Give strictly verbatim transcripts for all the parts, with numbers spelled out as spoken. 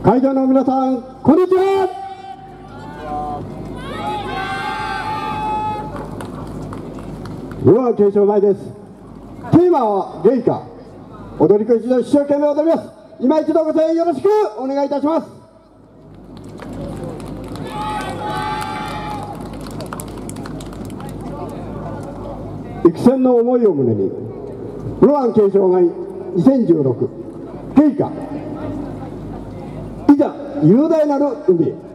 会場の皆さん、こんにちは。ロマン継承前です。テーマは芸歌。踊り子一同一生懸命踊ります。今一度ご声援よろしくお願いいたします。育戦の思いを胸に、ロマン継承会にせんじゅうろく芸歌。いざ雄大なる海へ。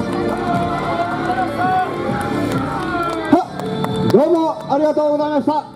どうもありがとうございました。